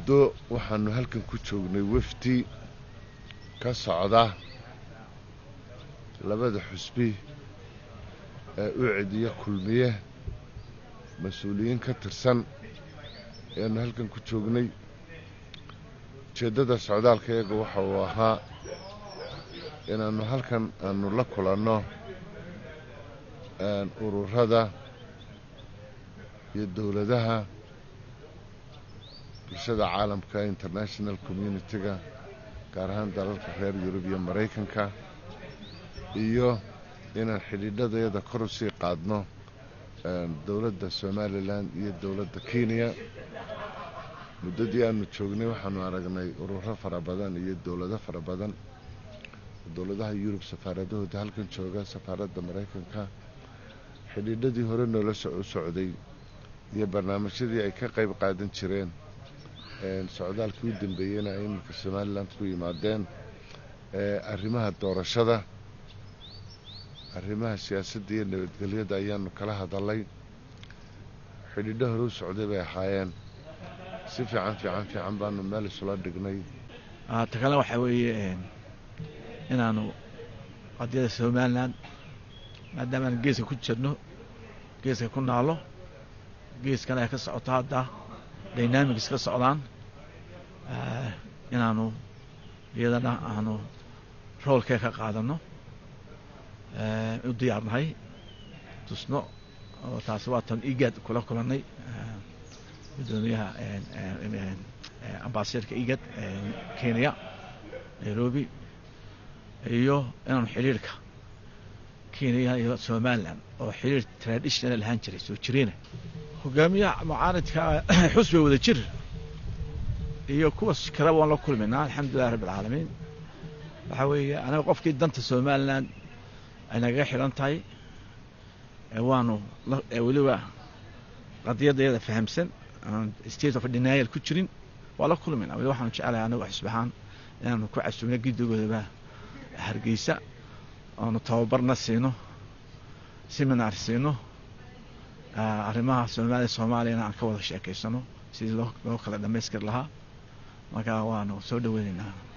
muddo waxaanu halkan ku joognay wafdi ka socda labada xusbi ee u cidiya kulmiye mas-uuliyiin ka tirsan ayaanu halkan ku joognay. ujeeddada socdaalka iyaga waxa uu ahaa inaannu halkan aanu la kulanno ururada iyo dowladaha bulshada caalamka international community-ga gaar ahaan dalalka reer yurub iyo maraykanka, iyo inaan xidhiidhadayada kor u sii qaadno dowladda somalilan iyo dowladda kenya. muddadii aanu joognay waxaanu aragnay ururo fara badan iyo dowlado fara badan, dowladaha yurub safaaradahooda halkan jooga, safaaradda maraykanka, xidhiidhadii hore noola socday iyo barnaamijyadii ay ka qayb qaadan jireen socdaalkii u dambeeyeyna ay iminka somaliland ku yimaadeen. arrimaha doorashada, arrimaha siyaasadda iyo nabadgelyada ayaanu kala hadalay. xidhiidho hore u socday bay ahaayeen. si fiican baanu meel isula dhignay. ta kale waxaa weeye inaanu qadiyada somaliland maadaama aan geeska ku jirno, geeska ku naalo, geeskan ay ka socoto hadda dynamics ka socdaan, inaanu iyadana aanu roolkee ka qaadano, u diyaarnahay tusno. oo taasi waa tan igad kula kulannay gudoomiyaha ambasadorka igad kenya nairobi, iyo inaanu xiriirka kenya iyo somaliland oo xiriir traditional ahaan jiray soo jireena, hogaamiyaha mucaaradka xusbiga wada jir iyo kuwa kale waan la kulmaynaa. alxamdulillahi rabbil caalamiin. waxaa weeye anaga qofkii danta somaliland ay nagaga xidhan tahay waanu weliba qadiyadeeda fahamsan, state of denial ku jirin, waa la kulmayna. weli waxaanu jeclahay anagu xisbi ahaan inaanu ku casuumno gidigoodaba hargeysa, oonu tababarna siino, seminar siino, arrimaha soomaaliyana aan ka wada sheekaysano sidii loo kala dhammaystiri lahaa. marka waanu soo dhaweynaynaa.